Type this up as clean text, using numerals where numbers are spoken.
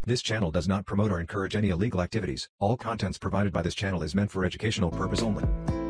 This channel does not promote or encourage any illegal activities. All contents provided by this channel is meant for educational purpose only.